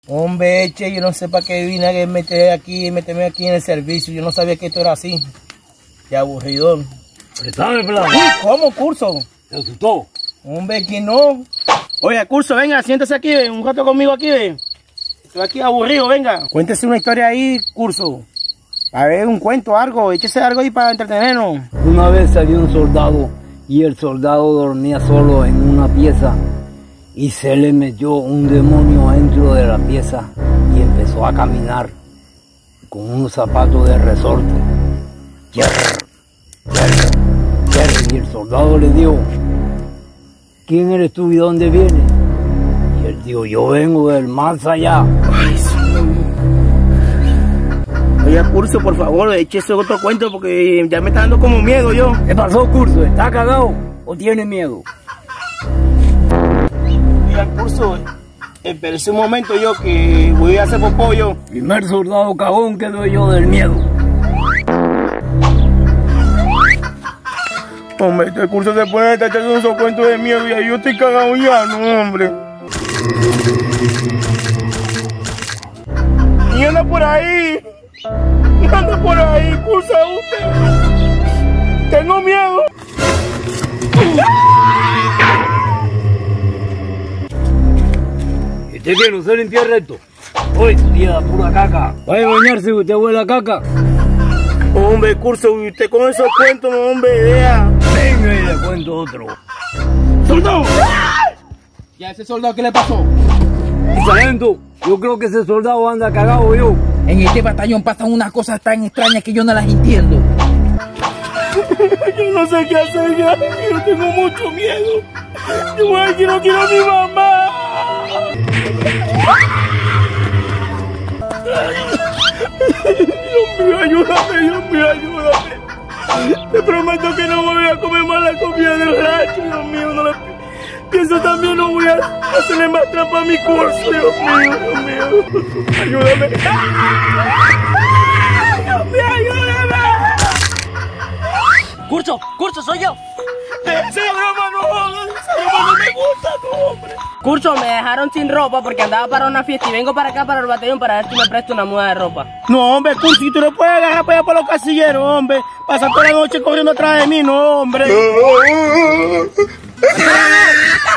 Hombre, che, yo no sé para qué vine a meterme aquí en el servicio. Yo no sabía que esto era así. Qué aburridor. Préstame, pelado. Uy, ¿cómo, Curso? ¿Te asustó? Hombre, que no. Oye, Curso, venga, siéntese aquí, ven, un rato conmigo aquí, ven. Estoy aquí aburrido, venga. Cuéntese una historia ahí, Curso. A ver, un cuento, algo, échese algo ahí para entretenernos. Una vez salió un soldado y el soldado dormía solo en una pieza y se le metió un demonio dentro de la pieza y empezó a caminar con unos zapatos de resorte. Y el soldado le dijo: ¿quién eres tú y dónde vienes? Y él dijo: yo vengo del más allá. Ay, sí. Oye, Curso, por favor, échese otro cuento porque ya me está dando como miedo yo. ¿Qué pasó, Curso? ¿Está cagado o tiene miedo? Oye, Curso, espérese un momento yo que voy a hacer popó yo. Primer soldado cagón quedo yo del miedo. Hombre, este Curso se pone a estar echando esos cuentos de miedo y ahí yo estoy cagado ya, no, hombre. Y anda por ahí. Anda por ahí, Curso, usted. Tengo miedo. ¿Y usted qué? ¿No se limpia recto? Hoy tu día da pura caca. Vaya a bañarse, usted huele a caca. Hombre, Curso, usted con esos cuentos, no, hombre, idea. Venga y le cuento otro. ¡Soldado! ¿Y a ese soldado qué le pasó? Sargento, yo creo que ese soldado anda cagado yo. En este batallón pasan unas cosas tan extrañas que yo no las entiendo. Yo no sé qué hacer ya, yo tengo mucho miedo. Yo no quiero a mi mamá. Dios mío, ayúdame, Dios mío, ayúdame. Te prometo que no voy a comer más la comida del rancho, Dios mío, no la pienso también, no voy a hacerle más trampa a mi Curso, Dios mío, ayúdame. Dios mío, ayúdame. Curso, soy yo. Esa broma no me gusta, no, hombre. Curso, me dejaron sin ropa porque andaba para una fiesta y vengo para acá para el batallón para ver si me presto una muda de ropa. No, hombre, Curso, tú no puedes agarrar para allá por los casilleros, hombre. Pasar toda la noche corriendo atrás de mí, no, hombre.